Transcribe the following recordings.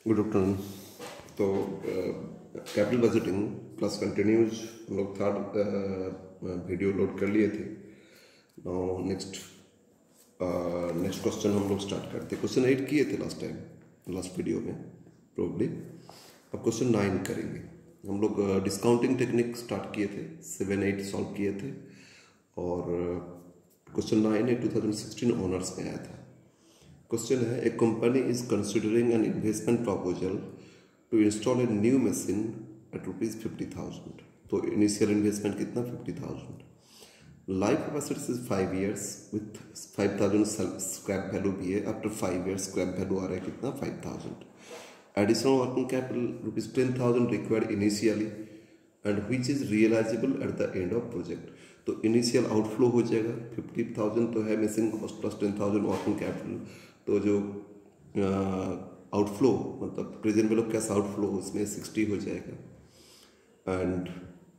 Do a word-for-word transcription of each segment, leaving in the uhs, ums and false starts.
Good afternoon. तो capital budgeting plus continues हम लोग थर्ड वीडियो लोड कर लिए थे। नाउ नेक्स्ट नेक्स्ट क्वेश्चन हम लोग स्टार्ट करते। क्वेश्चन एट किए थे लास्ट टाइम, लास्ट वीडियो में प्रोबेबली। अब क्वेश्चन नाइन करेंगे हम लोग। डिस्काउंटिंग टेक्निक स्टार्ट किए थे, सेवन एट सॉल्व किए थे, और क्वेश्चन नाइन है टू थाउजेंड सिक्सटीन ऑनर्स में आया था। क्वेश्चन है, a company is considering an investment proposal to install a new machine at rupees fifty thousand. तो इनिशियल इन्वेस्टमेंट कितना? Fifty thousand. Life of assets is five years with five thousand scrap value भी है। After five years scrap value आ रहा है कितना? Five thousand. Additional working capital rupees ten thousand required initially and which is realisable at the end of project. तो initial outflow हो जाएगा fifty thousand तो है machine cost plus ten thousand working capital. तो जो आउटफ्लो मतलब present value cash outflow उसमें sixty हो जाएगा। एंड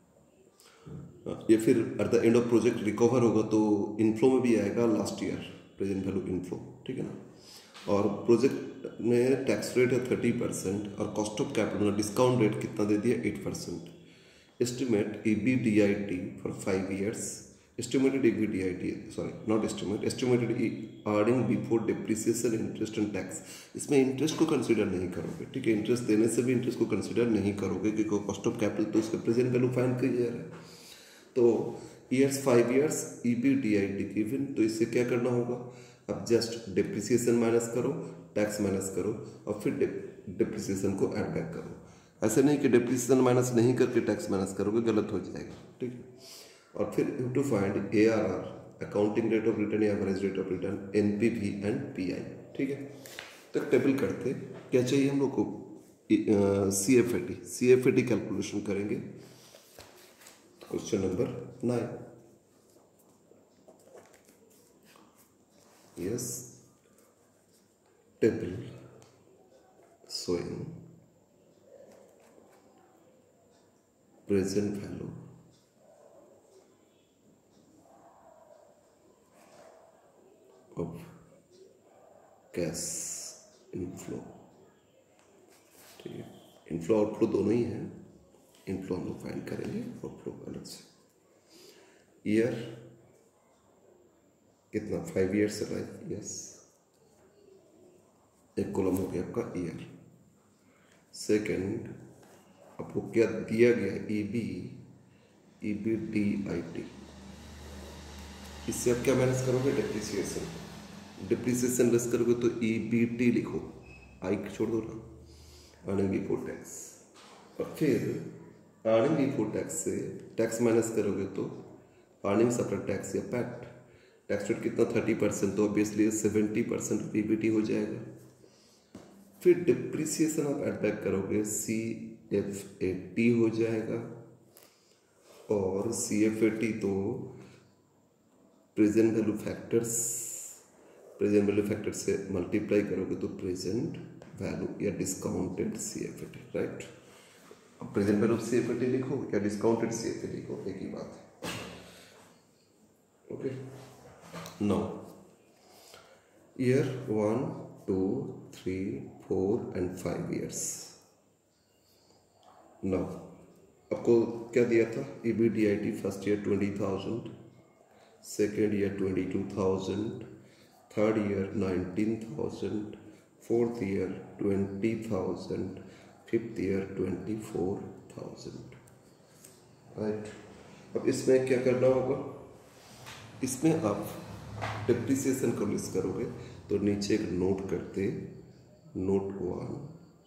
ये फिर at the end of project recover होगा तो इनफ्लो में भी आएगा last year present value inflow, ठीक है ना। और प्रोजेक्ट में टैक्स रेट है थर्टी परसेंट और cost of capital discount rate कितना दे दिया? Eight percent. Estimate E B D I T for five years. Estimated E B D I T, sorry, not estimate, estimated earning before depreciation, interest and tax। इसमें interest को consider नहीं करोगे, ठीक है। Interest देने से भी इंटरेस्ट को कंसिडर नहीं करोगे क्योंकि कॉस्ट ऑफ कैपिटल तो उसका प्रेजेंट वैल्यू फाइंड किया जा रहा है। तो years five years E B D I T given, तो इससे क्या करना होगा? अब जस्ट डिप्रिसिएशन माइनस करो, टैक्स माइनस करो और फिर डिप्रिसिएशन को ऐड बैक करो। ऐसे नहीं कि डिप्रिसिएशन माइनस नहीं करके टैक्स माइनस करोगे, गलत हो जाएगा, ठीक है। और फिर you to find A R R, accounting rate of return या average rate of return, N P V and P I, ठीक है। तो टेबल करते क्या चाहिए हम लोग को? C F A T, C F A T calculation करेंगे। Question number nine. Yes, table showing present value of cash inflow, ठीक है। इनफ्लो आउटफ्लो दोनों ही है। इनफ्लो हम लोग फाइंड करेंगे, आउटफ्लो अलग से। ईयर कितना? फाइव ईयर से लाइफ, यस। एक कॉलम हो गया आपका ईयर। सेकंड आपको क्या दिया गया? E B E B D I T. इससे आप क्या माइनस करोगे? डिप्रिसिएशन। डिप्रिसिएशन लेस करोगे तो ई बी टी लिखो, आई छोड़ दो ना, अर्निंग बिफोर टैक्स। और फिर अर्निंग बिफोर टैक्स से टैक्स माइनस करोगे तो अर्निंग्स आफ्टर टैक्स या पैट। टैक्स रेट कितना? थर्टी परसेंट, तो obviously seventy percent P B T हो जाएगा। फिर डिप्रिसिएशन आप एड बैक करोगे, सी एफ ए टी हो जाएगा। और सी एफ ए टी तो present value factors, present value factor से मल्टीप्लाई करोगे तो प्रेजेंट वैल्यू या discounted C F A T, right. अब present value C F A T लिखो या discounted C F A T लिखो, एक ही बात है, okay. Now year one two three four and five years. Now आपको क्या दिया था? E B D I T first year twenty thousand, second year twenty two thousand, third year nineteen thousand, fourth year twenty thousand, fifth year twenty four thousand, right. अब इसमें क्या करना होगा? इसमें आप डिप्रिसिएशन को लिस्ट करोगे तो नीचे एक नोट करते, note one,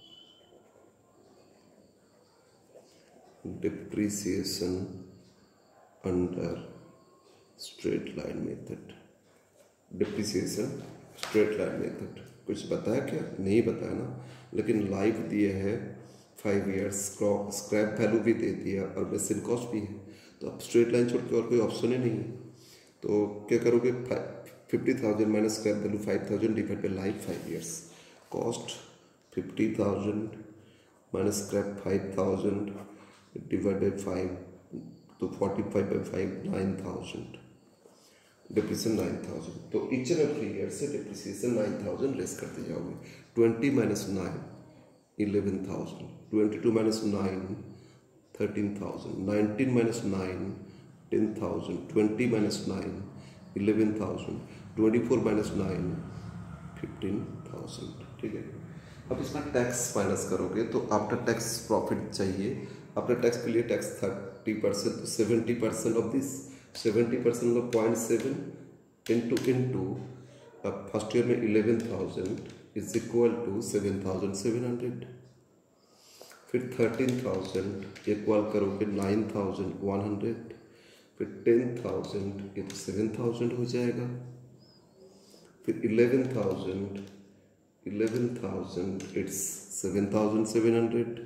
depreciation under straight line method. Depreciation straight line method कुछ बताया क्या? नहीं बताया ना, लेकिन लाइफ दिए है फाइव ईयर्स, स्क्रैप वैल्यू भी दे दिया और मशीन कॉस्ट भी है। तो अब स्ट्रेट लाइन छोड़ के और कोई ऑप्शन ही नहीं है। तो क्या करोगे? Fifty thousand minus scrap value five thousand divide by life five years. Cost fifty thousand minus scrap five thousand divide by five, तो forty five by five nine thousand. Depreciation nine thousand. तो each and every year से depreciation nine thousand less करते जाओगे। Twenty minus nine eleven thousand, twenty two minus nine, thirteen thousand, nineteen minus nine, ten thousand, twenty minus nine, eleven thousand, twenty four minus nine, fifteen thousand. ठीक है, अब इसमें tax minus करोगे तो after tax profit चाहिए। After tax के लिए tax thirty percent, तो seventy percent of this, seventy percent of point seven into into अब फर्स्ट ईयर में eleven thousand is equal to seven thousand seven hundred. फिर thirteen thousand equal करोगे nine thousand one hundred. फिर ten thousand ये तो seven thousand हो जाएगा। फिर eleven thousand, eleven thousand it's seven thousand seven hundred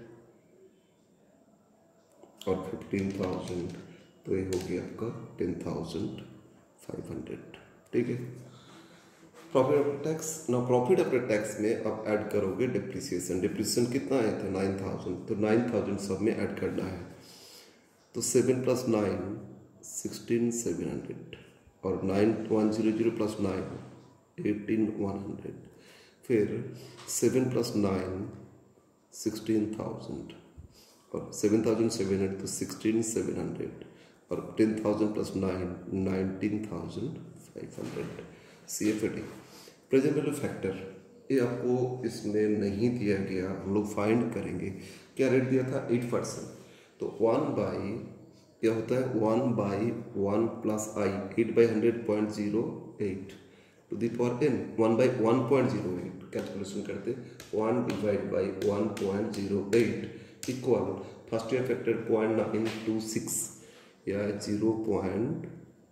और फिफ्टीन थाउजेंड तो ये हो गया आपका टेन थाउजेंड फाइव हंड्रेड। ठीक है, प्रॉफिट आफ्टर टैक्स। ना प्रॉफिट आफ्टर टैक्स में आप ऐड करोगे डिप्रिसिएशन। डिप्रिसिएशन कितना आया था? नाइन थाउजेंड, तो नाइन थाउजेंड सब में ऐड करना है। तो seven plus nine sixteen seven hundred और nine one zero zero plus nine eighteen one hundred. फिर seven plus nine sixteen thousand और सेवन थाउजेंड सेवन हंड्रेड तो सिक्सटीन सेवन हंड्रेड और ten thousand plus nine nineteen thousand five hundred. C F A T present value factor, ये आपको इसमें नहीं दिया गया, हम लोग फाइंड करेंगे। क्या रेट दिया था? Eight percent. तो वन बाई क्या होता है? One by one plus I, eight by hundred point zero eight to the power N, one by one point zero eight calculation करते, one divide by one point zero eight equal first year factor point nine two six या zero point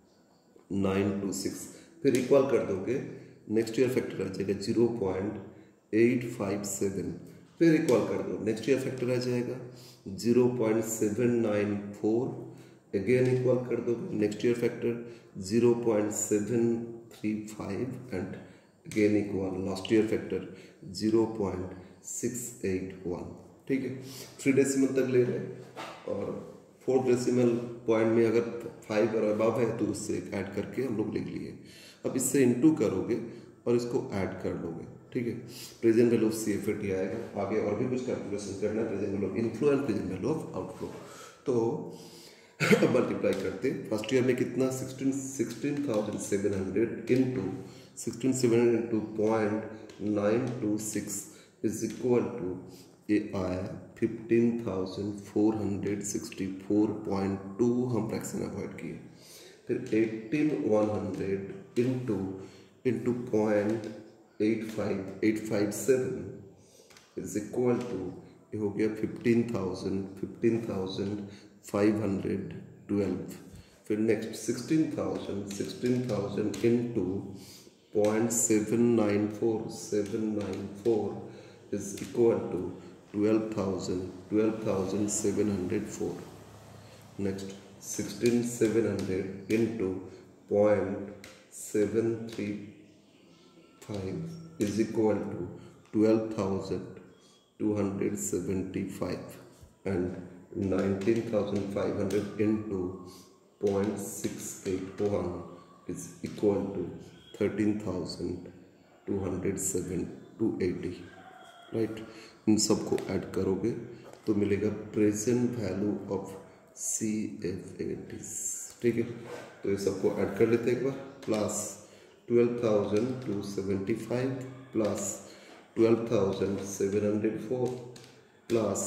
nine two six. फिर equal कर दोगे, next year factor आ जाएगा zero point eight five seven. फिर equal कर दो, नेक्स्ट ईयर फैक्टर आ जाएगा zero point seven nine four. Again equal कर दोगे, next year factor zero point seven three five and again equal last year factor zero point six eight one. ठीक है, three decimal तक ले रहे हैं और फोर्थ डेसिमल पॉइंट में अगर फाइव और अबव है तो उससे ऐड करके हम लोग लिख लिए। अब इससे इनटू करोगे और इसको ऐड कर लोगे। ठीक है, present value of C F A T आएगा। आगे और भी कुछ कैलकुलेशन करना है, present value of inflow and present value of outflow. तो अब मल्टीप्लाई करते, फर्स्ट ईयर में कितना? Sixteen sixteen thousand seven hundred into sixteen seven hundred into point nine two six is equal to ये आया fifteen thousand four hundred sixty four point two, हम fraction avoid किए। फिर eighteen one hundred into into point eight five eight five seven is equal to ये हो गया fifteen thousand fifteen thousand five hundred twelve. फिर next sixteen thousand sixteen thousand into point seven nine four seven nine four is equal to twelve thousand twelve thousand seven hundred four. Next sixteen seven hundred into point seven three five is equal to twelve thousand two hundred seventy five and nineteen thousand five hundred into point six eight one is equal to thirteen thousand two hundred seven two eighty. Right, इन सबको add करोगे तो मिलेगा present value of C F A T. ठीक है, तो ये सबको ऐड कर लेते हैं एक बार। Plus twelve thousand two seventy five plus twelve thousand seven hundred four plus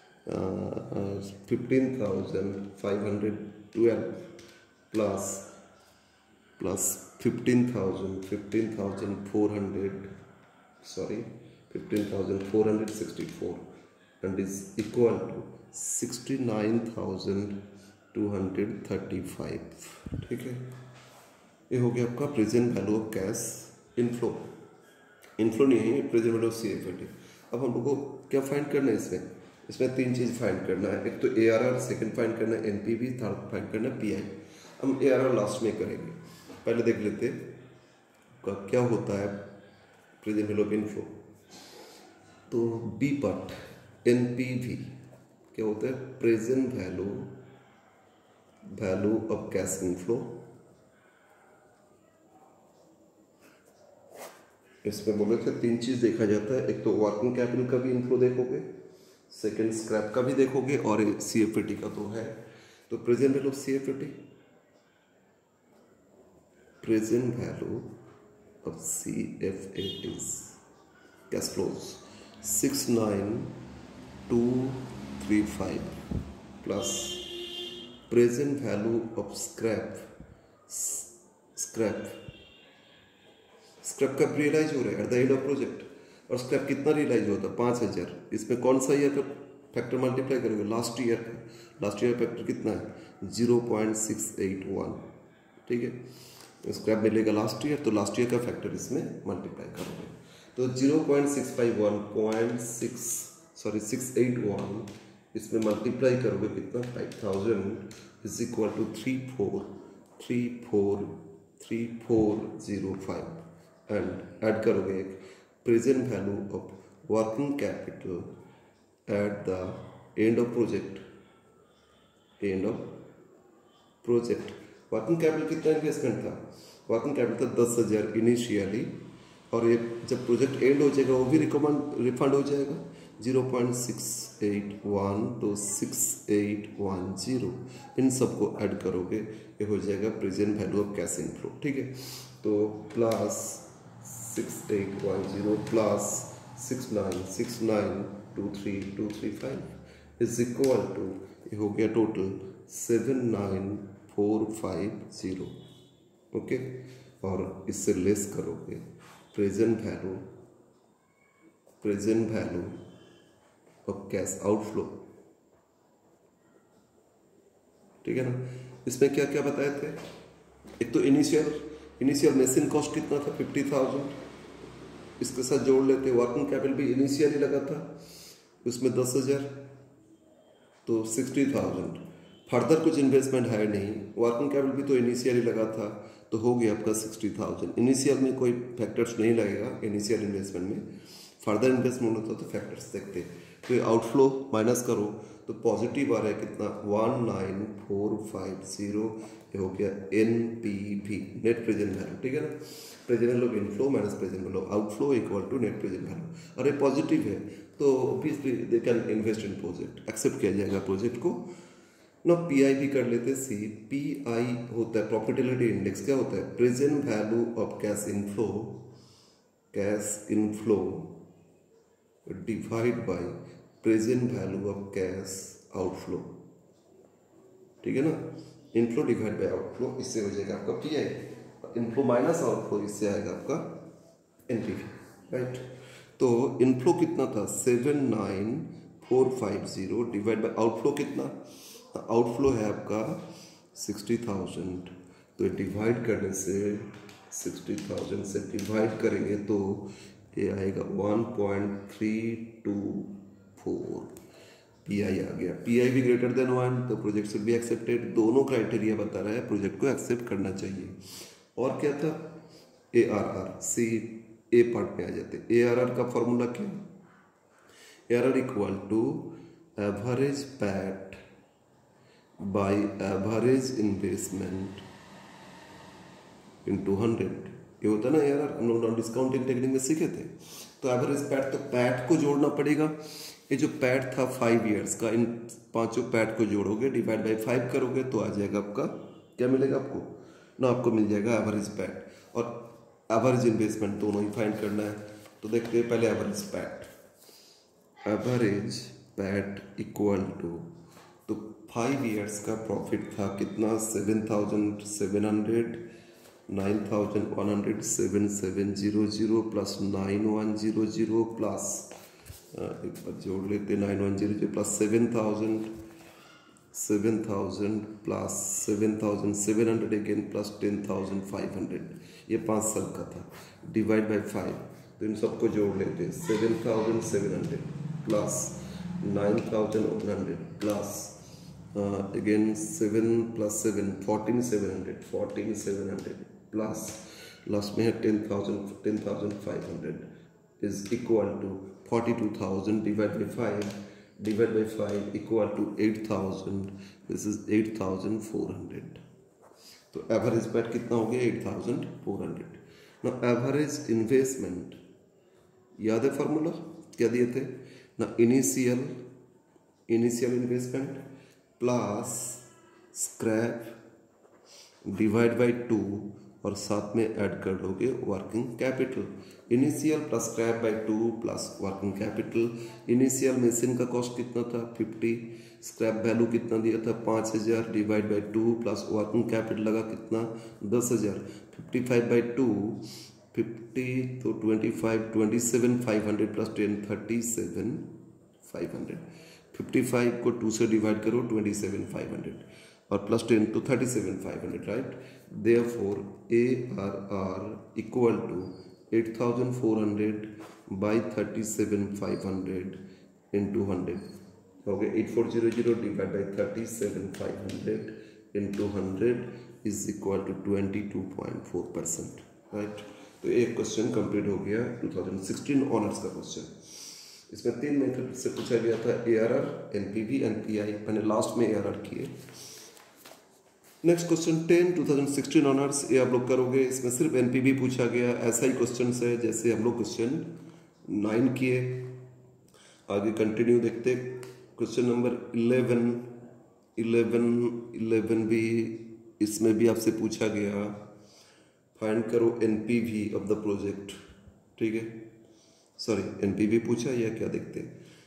fifteen thousand five hundred twelve plus plus fifteen thousand fifteen thousand four hundred sorry fifteen thousand four hundred sixty four and is equal to sixty nine thousand two hundred thirty five. ठीक है, ये हो गया आपका present value of cash inflow. Inflow नहीं है, present value of C F A T. अब हम लोग को क्या फाइंड करना है इसमें? इसमें तीन चीज़ फाइंड करना है। एक तो A R R, second find करना है N P V, third find करना है पी आई। हम ए आर आर लास्ट में करेंगे, पहले देख लेते का क्या होता है प्रेजेंट वैल्यू ऑफ इनफ्लो। तो B part N P V क्या होता है? Present value value of cash inflow इसमें बोले थे तीन चीज़ देखा जाता है, एक तो वर्किंग कैपिटल का भी इनफ्लो देखोगे, सेकंड स्क्रैप का भी देखोगे, और सी एफ ए टी का तो है। तो present value of C F A T, present value of C F A T cash flows six nine two three five plus present value of scrap scrap scrap कब realise हो रहा है? At the end of project. और scrap कितना realise होता है? पाँच हज़ार। इसमें कौन सा ईयर का फैक्टर मल्टीप्लाई करोगे? लास्ट ईयर का। लास्ट ईयर फैक्टर कितना है? Zero point six eight one. ठीक है, स्क्रैप मिलेगा लास्ट ईयर, तो लास्ट ईयर का फैक्टर इसमें मल्टीप्लाई करोगे तो zero point six five one point six sorry six eight one इसमें मल्टीप्लाई करोगे कितना? Five thousand is equal to three four three four three four zero five and add करोगे एक present value of working capital at the end of project, end of project. Working capital कितना investment था? Working capital था दस हज़ार initially, और ये जब प्रोजेक्ट एंड हो जाएगा वो भी रिकमेंड रिफंड हो जाएगा zero point six eight one तो सिक्स एट वन जीरो, इन सबको ऐड करोगे ये हो जाएगा present value of cash inflow. ठीक है, तो plus six eight one zero plus six nine six nine two three two three five is equal to ये हो गया total seven nine four five zero. Okay, और इससे लेस करोगे present value present value of cash outflow. ठीक है ना, इसमें क्या क्या बताए थे? एक तो इनिशियल इनिशियल मशीन कॉस्ट कितना था? फिफ्टी थाउजेंड, इसके साथ जोड़ लेते। वर्किंग कैपिटल भी इनिशियली लगा था उसमें दस हज़ार तो सिक्सटी थाउजेंड। फर्दर कुछ इन्वेस्टमेंट है नहीं, वर्किंग कैपिटल भी तो इनिशियली लगा था तो हो गया आपका सिक्सटी थाउजेंड। इनिशियल में कोई फैक्टर्स नहीं लगेगा इनिशियल इन्वेस्टमेंट में, फर्दर इन्वेस्टमेंट होता तो फैक्टर्स देखते। तो ये आउटफ्लो माइनस करो तो पॉजिटिव आ रहा है कितना? One nine four five zero, ये हो गया N P V, net present value. ठीक है ना, present value of inflow minus present value of outflow equal to net present value. और ये पॉजिटिव है तो obviously they can invest in project, accept किया जाएगा प्रोजेक्ट को ना। पी आई भी कर लेते। सी पी आई होता है प्रॉफिटेबिलिटी इंडेक्स। क्या होता है? Present value of cash inflow, cash inflow divide by present value of cash outflow. ठीक है ना, इनफ्लो डिवाइड बाय आउटफ्लो, इससे हो जाएगा आपका P I. Inflow minus outflow, इससे आएगा आपका एनपीवी। राइट, तो इनफ्लो कितना था? Seven nine four five zero divide by outflow कितना? आउटफ्लो है आपका सिक्सटी थाउजेंड, तो डिवाइड करने से सिक्सटी थाउजेंड से डिवाइड करेंगे तो ये आएगा one point three two four. P I आ गया। पी आई भी ग्रेटर देन वन तो प्रोजेक्ट शुड बी एक्सेप्टेड। दोनों क्राइटेरिया बता रहा है, प्रोजेक्ट को एक्सेप्ट करना चाहिए। और क्या था? A R R. C A part में आ जाते। ए आर आर का फॉर्मूला क्या? A R R equal to average PAT by average investment into hundred. ये होता है ना यार, हम लोग नॉन डिस्काउंटिंग टेक्निक में सीखे थे। तो एवरेज पैट, तो पैट को जोड़ना पड़ेगा। ये जो पैट था फाइव इयर्स का, इन पांचों पैट को जोड़ोगे, डिवाइड बाय फाइव करोगे तो आ जाएगा आपका क्या मिलेगा आपको ना? आपको मिल जाएगा एवरेज पैट और एवरेज इन्वेस्टमेंट, दोनों ही फाइंड करना है। तो देखते हैं पहले average PAT. Average PAT equal to, तो फाइव इयर्स का प्रॉफिट था कितना? Seven thousand seven hundred, nine thousand one hundred, seven seven zero zero plus nine one zero zero plus एक बार जोड़ लेते nine one zero zero plus seven thousand seven thousand plus seven thousand seven hundred again plus ten thousand five hundred. ये पाँच साल का था। Divide by five, तो इन सबको जोड़ लेते हैं। Seven thousand seven hundred plus nine thousand one hundred plus again seven plus seven fourteen seven hundred fourteen seven hundred plus last में है ten thousand ten thousand five hundred is equal to forty two thousand divide by five divide by five equal to eight thousand, this is eight thousand four hundred. तो average PAT कितना हो गया? Eight thousand four hundred. ना average investment, याद है formula क्या दिए थे ना, initial initial investment plus scrap divide by two और साथ में ऐड कर दोगे working capital. Initial plus scrap by two plus working capital. Initial machine का कॉस्ट कितना था फिफ्टी, स्क्रैप वैल्यू कितना दिया था पाँच हज़ार divide by two plus working capital लगा कितना दस हज़ार। Fifty five by two fifty तो twenty five twenty seven five hundred plus ten thirty seven five hundred. Fifty five को टू से डिवाइड करो ट्वेंटी सेवन फाइव हंड्रेड और plus ten तो thirty seven five hundred, right. Therefore A R R equal to eight thousand four hundred by thirty seven five hundred into hundred हो गया eight four zero zero divide by thirty seven five hundred into hundred is equal to twenty two point four percent, right. तो एक question complete हो गया two thousand sixteen honours का question. इसमें तीन method से पूछा गया था, A R R, N P V, N P I. मैंने लास्ट में ए आर आर किए। Next question ten two thousand sixteen honours, ये आप लोग करोगे। इसमें सिर्फ एन पी वी पूछा गया, ऐसा ही क्वेश्चन है जैसे हम लोग क्वेश्चन नाइन किए। आगे कंटिन्यू देखते। Question number eleven eleven eleven भी इसमें भी आपसे पूछा गया, फाइंड करो N P V of the project, ठीक है। सॉरी एन पी वी पूछा या क्या देखते,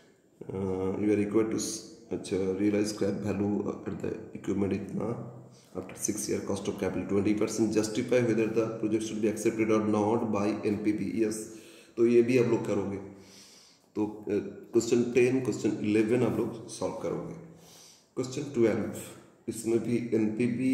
यू आर इक्वल टू, अच्छा, realise scrap value at the equipment इतना after six year, cost of capital twenty percent, justify whether the project should be accepted or not by N P V. Yes, तो ये भी आप लोग करोगे। तो question ten question eleven आप लोग सॉल्व करोगे। क्वेश्चन ट्वेल्व, इसमें भी N P V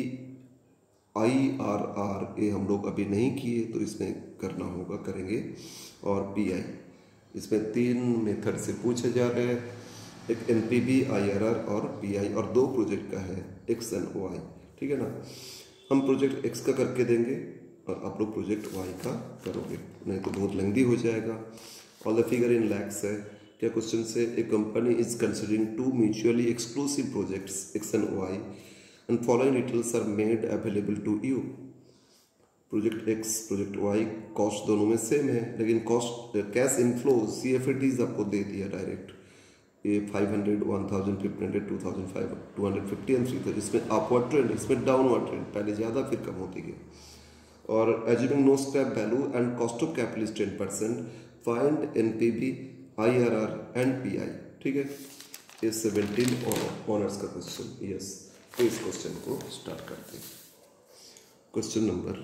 I R R A हम लोग अभी नहीं किए तो इसमें करना होगा, करेंगे। और पी आई, इसमें तीन मेथड से पूछे जा रहे हैं, एक N P V, I R R और पी आई, और दो प्रोजेक्ट का है एक्स एंड वाई, ठीक है ना। हम प्रोजेक्ट एक्स का करके देंगे और आप लोग प्रोजेक्ट वाई का करोगे, नहीं तो बहुत लेंदी हो जाएगा। All the figure in lakhs है। क्या क्वेश्चन से, a company is considering two mutually exclusive projects X and Y and following details are made available to you. Project X project Y cost दोनों में सेम है, लेकिन cost cash inflow C F A Ts आपको दे दिया direct, ये five hundred one thousand fifteen hundred two thousand five two hundred fifty and three thousand. इसमें upward trend, इसमें डाउनवर्ड ट्रेंड, पहले ज़्यादा फिर कम होती गई। और assuming no scrap value and cost of capital is ten percent, find N P V, I R R and P I, ठीक है। ये सेवेंटीन ऑनर्स का क्वेश्चन। यस, तो इस क्वेश्चन को स्टार्ट करते हैं। क्वेश्चन नंबर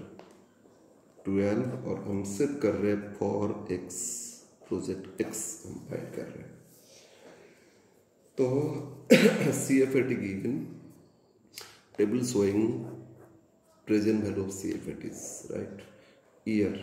ट्वेल्व और हम सिर्फ कर रहे हैं फॉर एक्स, प्रोजेक्ट एक्स हम फाइंड कर रहे हैं। तो C F A T given, table showing present value of C F A Ts, right. Year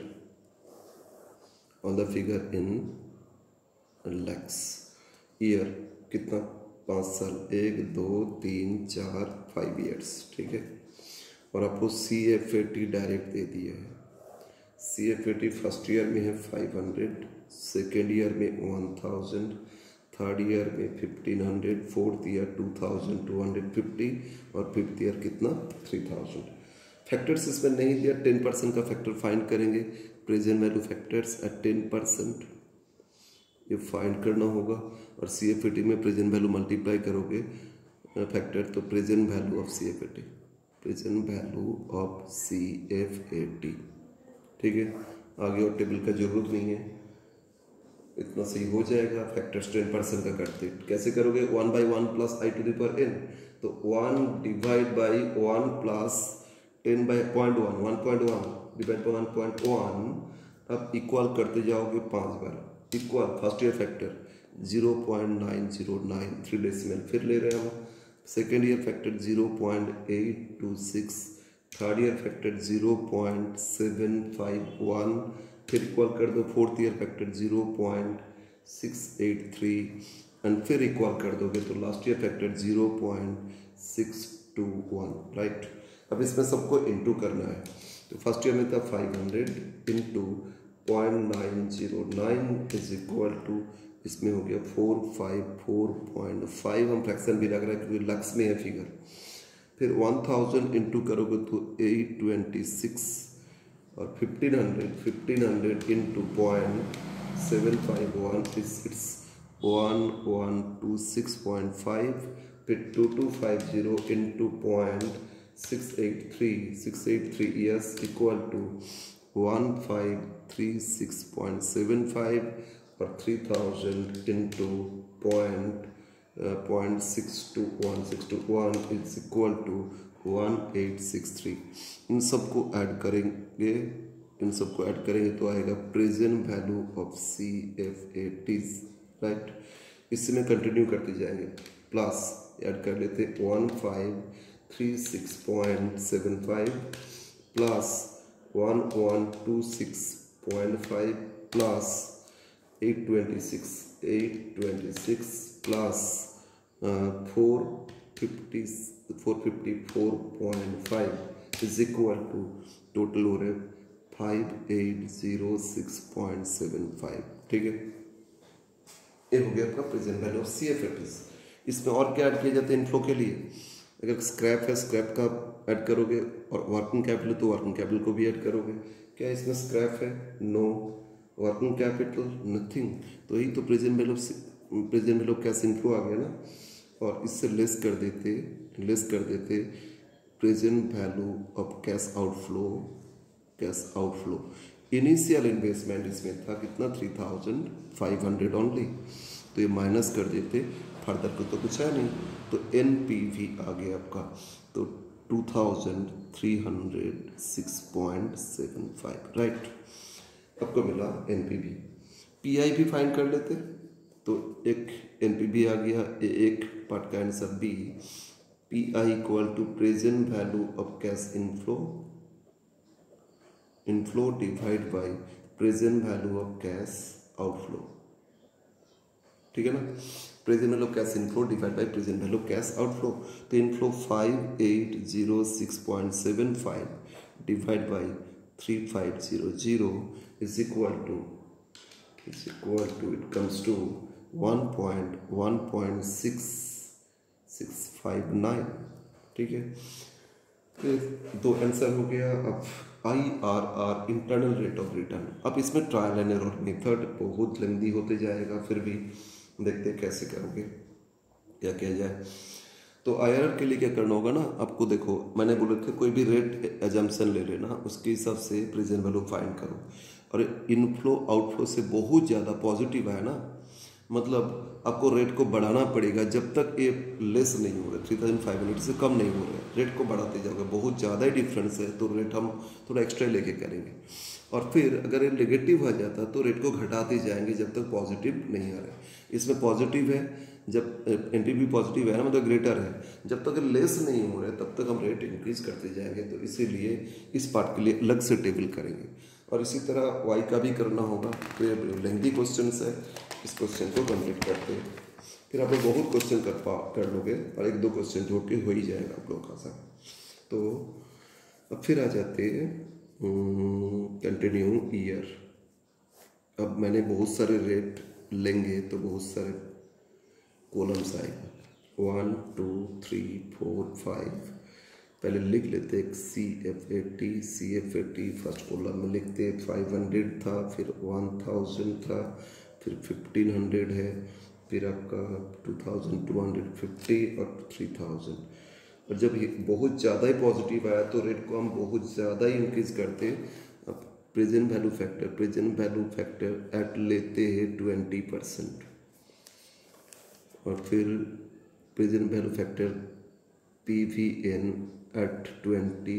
on the figure in lakhs. Year कितना, पाँच साल, एक दो तीन चार फाइव ईयर्स, ठीक है। और आपको C F A T direct दे दिया है। C F A T first year में है फाइव हंड्रेड, सेकेंड ईयर में वन थाउजेंड, थर्ड ईयर में fifteen hundred, fourth year two thousand two hundred fifty और फिफ्थ ईयर कितना थ्री थाउजेंड। फैक्टर्स इसमें नहीं दिया, टेन परसेंट का फैक्टर फाइंड करेंगे। Present value factors at ten percent ये फाइंड करना होगा। और सी एफ ए टी में प्रेजेंट वैल्यू मल्टीप्लाई करोगे फैक्टर, तो present value of C F A T, present value of C F A T, ठीक है। आगे और टेबल का जरूरत नहीं है, इतना सही हो जाएगा। फैक्टर्स टेन परसेंट का करते कैसे करोगे, one by one plus I to the power N, तो one divide by one plus ten by point one, one point one divide by one point one. अब इक्वल करते जाओगे पाँच बार, equal first year factor zero point nine zero nine, three decimal फिर ले रहे हैं हम। Second year factor zero point eight two six, third year factor zero point seven five one, फिर इक्वल कर दो fourth year factor zero point six eight three and फिर equal कर दोगे तो last year factor zero point six two one, right. अब इसमें सबको इनटू करना है, तो फर्स्ट ईयर में था five hundred into point nine zero nine is equal to, इसमें हो गया four five four point five, हम फ्रैक्शन भी लग रहा है क्योंकि लक्स में है फिगर। फिर वन थाउजेंड इंटू करोगे तो एट ट्वेंटी सिक्स और fifteen hundred fifteen hundred into point seven five one it's one one two six point five, फिर two two five zero into point six eight three six eight three years equal to one five three six point seven five और three thousand into point point six two one six two one is equal to one eight six three. इन सबको add करेंगे इन सबको add करेंगे तो आएगा present value of C F A Ts, right. इसी में कंटिन्यू करते जाएंगे, प्लस ऐड कर लेते one five three six point seven five plus one one two six point five plus eight twenty six eight twenty six plus four fifty four fifty four point five is equal to total हो रहे five eight zero six point seven five. ठीक है, ये हो गया आपका present value of C F F. इसमें और क्या ऐड किया जाता है इनफ्लो के लिए? अगर स्क्रैप है स्क्रैप का ऐड करोगे, और वर्किंग कैपिटल तो वर्किंग कैपिटल को भी ऐड करोगे। क्या इसमें स्क्रैप है? नो। वर्किंग कैपिटल नथिंग, तो यही तो present value present value of cash inflow आ गया ना। और इससे लेस कर देते लेस कर देते present value of cash outflow cash outflow. Initial investment इसमें था कितना? Three thousand five hundred only, तो ये माइनस कर देते, फर्दर को तो कुछ है नहीं, तो एन पी वी आ गया आपका, तो two thousand three hundred six point seven five, right. आपको मिला N P V. P I भी फाइंड कर लेते, तो एक एन पी वी आ गया, एक पार्ट का answer B. P I equal to present value of cash inflow inflow divide by present value of cash outflow. ठीक है ना, present value of cash inflow divide by present value of cash outflow. तो inflow five eight zero six point seven five divide by three five zero zero is equal to is equal to it comes to one point one point six six five nine. ठीक है, फिर दो answer हो गया। अब I R R internal rate of return. अब इसमें trial and error method बहुत लेंदी होते जाएगा, फिर भी देखते हैं कैसे करोगे, क्या किया जाए। तो आई आर आर के लिए क्या करना होगा ना आपको, देखो मैंने बोले थे कोई भी रेट एजम्पशन ले लेना, उसके हिसाब से प्रेजेंट वैल्यू फाइंड करो। और इनफ्लो आउटफ्लो से बहुत ज़्यादा पॉजिटिव है ना, मतलब आपको रेट को बढ़ाना पड़ेगा जब तक ये लेस नहीं हो रहा, थ्री थाउजेंड फाइव हंड्रेड से कम नहीं हो रहा है, रेट को बढ़ाते जाओगे। बहुत ज़्यादा ही डिफरेंस है तो रेट हम थोड़ा एक्स्ट्रा लेके करेंगे। और फिर अगर ये नेगेटिव आ जाता तो रेट को घटाते जाएंगे जब तक पॉजिटिव नहीं आ रहा है। इसमें पॉजिटिव है, जब एन पी वी पॉजिटिव है ना, मतलब ग्रेटर है, जब तक लेस नहीं हो रहा है तब तक हम रेट इंक्रीज करते जाएंगे। तो इसीलिए इस पार्ट के लिए अलग से टेबल करेंगे। और इसी तरह वाई का भी करना होगा, तो ये लेंथी क्वेश्चन है, इस क्वेश्चन को कंप्लीट करते हैं। फिर आप लोग बहुत क्वेश्चन कर पा कर लोगे, और एक दो क्वेश्चन जोड़ के हो ही जाएगा आप लोग का सा। तो अब फिर आ जाते हैं कंटिन्यू ईयर। अब मैंने बहुत सारे रेट लेंगे तो बहुत सारे कॉलम्स आएगा, one two three four five. पहले लिख लेते एक C F A T C F A T first column में लिखते फाइव हंड्रेड था, फिर वन थाउजेंड था, फिर फिफ्टीन हंड्रेड है, फिर आपका two thousand two hundred fifty और थ्री थाउजेंड। और जब ये बहुत ज़्यादा ही पॉजिटिव आया तो रेट को हम बहुत ज़्यादा ही इंक्रीज करते। अब present value factor present value factor at लेते हैं ट्वेंटी परसेंट, और फिर present value factor P V N at twenty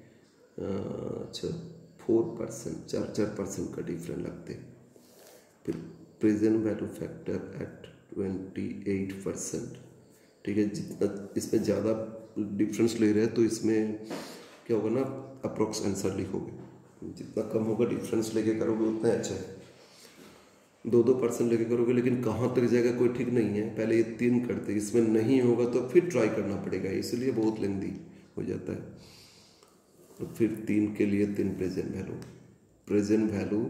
अच्छा फोर परसेंट चार चार परसेंट का डिफरेंट लगते। फिर present value factor at twenty eight percent. ठीक है, जितना इसमें ज़्यादा डिफरेंस ले रहे हैं तो इसमें क्या होगा ना, अप्रोक्स आंसर लिखोगे, जितना कम होगा डिफरेंस लेके करोगे उतना अच्छा है। दो दो परसेंट लेके करोगे लेकिन कहाँ तक जाएगा कोई ठीक नहीं है। पहले ये तीन करते, इसमें नहीं होगा तो फिर ट्राई करना पड़ेगा, इसलिए बहुत लेंदी हो जाता है। तो फिर तीन के लिए तीन present value present value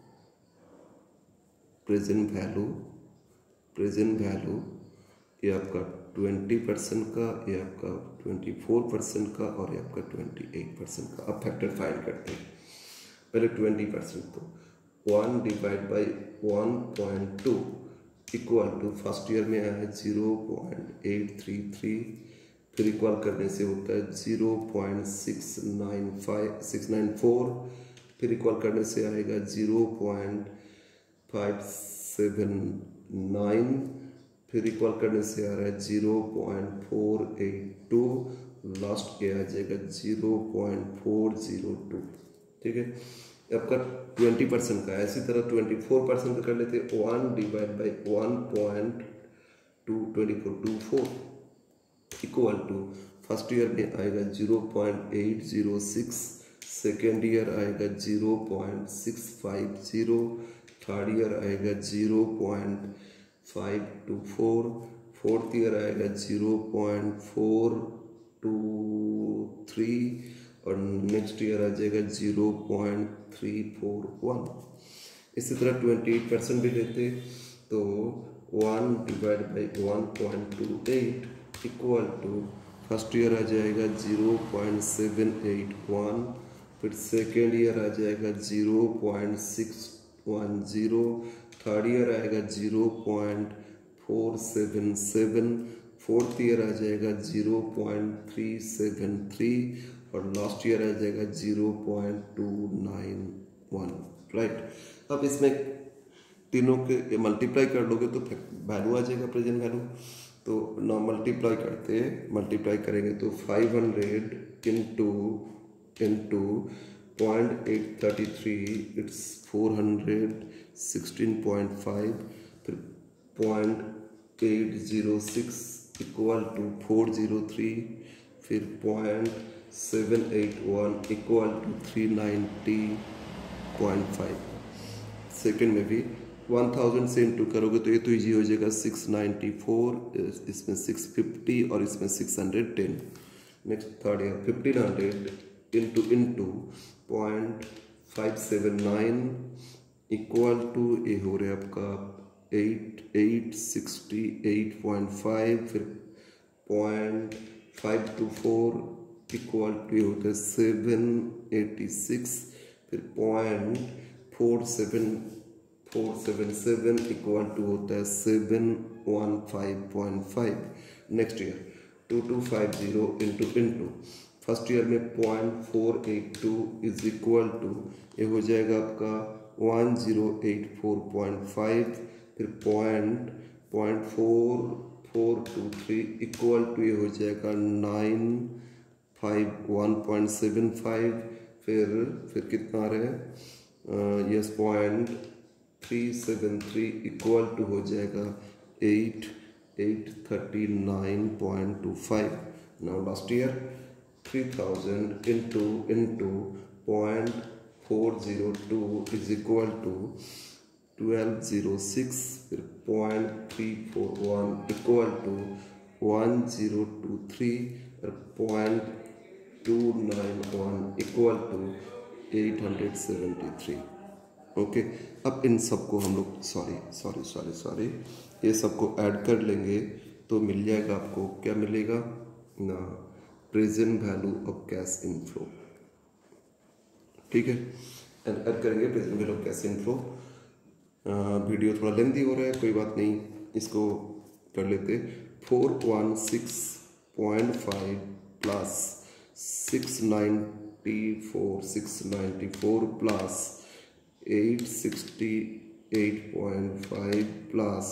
present value present value ये आपका ट्वेंटी परसेंट का, ये आपका ट्वेंटी फोर परसेंट का, और ये आपका ट्वेंटी एट परसेंट का। अब फैक्टर फाइंड करते हैं। पहले ट्वेंटी परसेंट, तो one divide by one point two equal to first year में आया है zero point eight three three, फिर इक्वल करने से होता है zero point six nine five six nine four, फिर इक्वल करने से आएगा zero point five seven nine, फिर इक्वल करने से आ रहा है zero point four eight two, last के आ जाएगा zero point four zero to. ठीक है, आपका ट्वेंटी परसेंट का है। इसी तरह ट्वेंटी फोर परसेंट का कर लेते हैं, one divide by one point two twenty four two four equal to first year में आएगा zero point eight zero six, second year आएगा zero point six five zero, third year आएगा zero point five two four, fourth year आएगा zero point four two three और next year आ जाएगा zero point three four one. इसी तरह twenty eight percent भी लेते तो one divide by one point two eight equal to first year आ जाएगा zero point seven eight one, फिर सेकेंड ईयर आ जाएगा zero point six one zero, third year आएगा zero point four seven seven, fourth year आ जाएगा zero point three seven three और last year आ जाएगा zero point two nine one. Right, अब इसमें तीनों के मल्टीप्लाई कर लोगे तो वैल्यू आ जाएगा प्रेजेंट वैल्यू। तो ना मल्टीप्लाई करते मल्टीप्लाई करेंगे तो five hundred into into point eight thirty three it's four hundred sixteen point five, फिर point eight zero six equal to four zero three, फिर point seven eight one equal to three ninety point five. Second में भी one thousand से into करोगे तो ये तो easy हो जाएगा सिक्स नाइन्टी फोर, इसमें सिक्स फिफ्टी और इसमें six hundred ten. Next third year fifteen hundred into into point five seven nine equal to ये हो रहा है आपका eight eight sixty eight point five, फिर point five two four equal to ये होता है सेवन एटी सिक्स, फिर point four seven four seven seven equal to होता है seven one five point five. Next year to two five zero into into first year में point four eight two is equal to ये हो जाएगा आपका one zero eight four point five, फिर point point four four two three equal to ये हो जाएगा nine five one point seven five, फिर फिर कितना आ रहा है yes point three seven three equal to हो जाएगा eight eight thirty nine point two five. Now last year three thousand into into point four zero two is equal to twelve zero six, फिर point three four one equal to one zero two three और point two nine one equal to eight hundred seventy three. Okay, अब इन सबको हम लोग sorry sorry sorry sorry ये सबको add कर लेंगे तो मिल जाएगा आपको क्या मिलेगा ना present value of cash inflow. ठीक है, एंड ऐड करेंगे present value of cash inflow. Video थोड़ा लेंथी हो रहा है, कोई बात नहीं, इसको कर लेते। Four one six point five plus six ninety four six ninety four plus eight sixty eight point five plus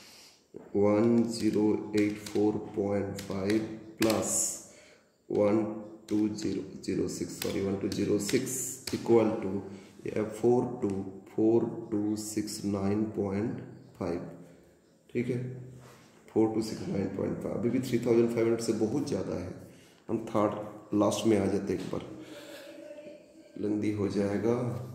one zero eight four point five plus one two zero zero six sorry one two zero six equal to या four two four two six nine point five. ठीक है, four two six nine point five अभी भी three thousand five hundred से बहुत ज़्यादा है। हम थर्ड लास्ट में आ जाते एक बार, लंदी हो जाएगा।